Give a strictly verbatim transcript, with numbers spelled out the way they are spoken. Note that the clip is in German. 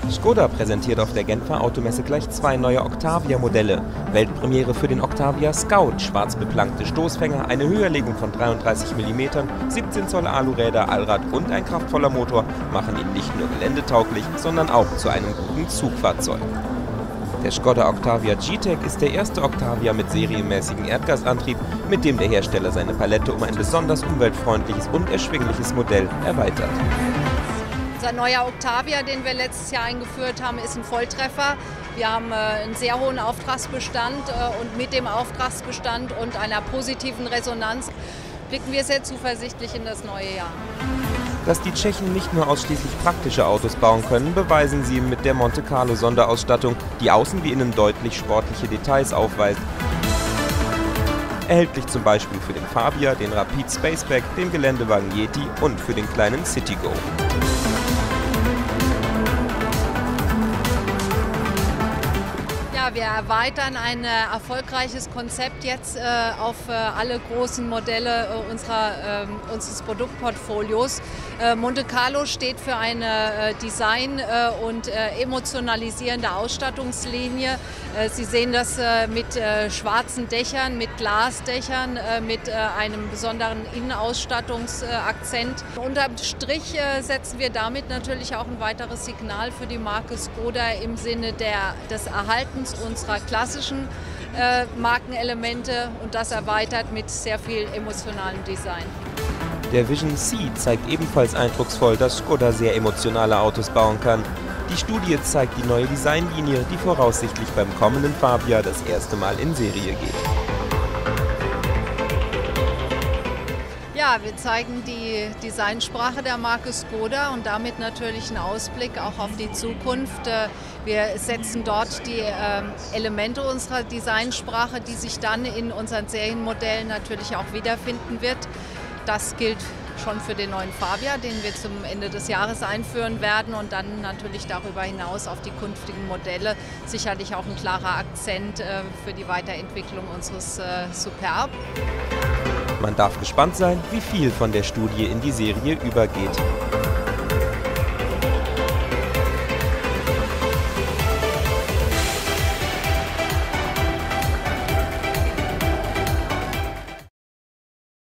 Škoda präsentiert auf der Genfer Automesse gleich zwei neue Octavia-Modelle. Weltpremiere für den Octavia Scout, schwarz beplankte Stoßfänger, eine Höherlegung von dreiunddreißig Millimeter, siebzehn Zoll Aluräder, Allrad und ein kraftvoller Motor machen ihn nicht nur geländetauglich, sondern auch zu einem guten Zugfahrzeug. Der Škoda Octavia G-Tech ist der erste Octavia mit serienmäßigem Erdgasantrieb, mit dem der Hersteller seine Palette um ein besonders umweltfreundliches und erschwingliches Modell erweitert. Unser neuer Octavia, den wir letztes Jahr eingeführt haben, ist ein Volltreffer. Wir haben äh, einen sehr hohen Auftragsbestand äh, und mit dem Auftragsbestand und einer positiven Resonanz blicken wir sehr zuversichtlich in das neue Jahr. Dass die Tschechen nicht nur ausschließlich praktische Autos bauen können, beweisen sie mit der Monte Carlo Sonderausstattung, die außen wie innen deutlich sportliche Details aufweist. Erhältlich zum Beispiel für den Fabia, den Rapid Spaceback, den Geländewagen Yeti und für den kleinen Citigo. Wir erweitern ein äh, erfolgreiches Konzept jetzt äh, auf äh, alle großen Modelle äh, unserer, äh, unseres Produktportfolios. Äh, Monte Carlo steht für eine äh, Design- äh, und äh, emotionalisierende Ausstattungslinie. Äh, Sie sehen das äh, mit äh, schwarzen Dächern, mit Glasdächern, äh, mit äh, einem besonderen Innenausstattungsakzent. Unterm Strich äh, setzen wir damit natürlich auch ein weiteres Signal für die Marke Škoda im Sinne der, des Erhaltens unserer klassischen äh, Markenelemente und das erweitert mit sehr viel emotionalem Design. Der Vision C zeigt ebenfalls eindrucksvoll, dass Škoda sehr emotionale Autos bauen kann. Die Studie zeigt die neue Designlinie, die voraussichtlich beim kommenden Fabia das erste Mal in Serie geht. Ja, wir zeigen die Designsprache der Marke Škoda und damit natürlich einen Ausblick auch auf die Zukunft. Wir setzen dort die Elemente unserer Designsprache, die sich dann in unseren Serienmodellen natürlich auch wiederfinden wird. Das gilt schon für den neuen Fabia, den wir zum Ende des Jahres einführen werden und dann natürlich darüber hinaus auf die künftigen Modelle sicherlich auch ein klarer Akzent für die Weiterentwicklung unseres Superb. Man darf gespannt sein, wie viel von der Studie in die Serie übergeht.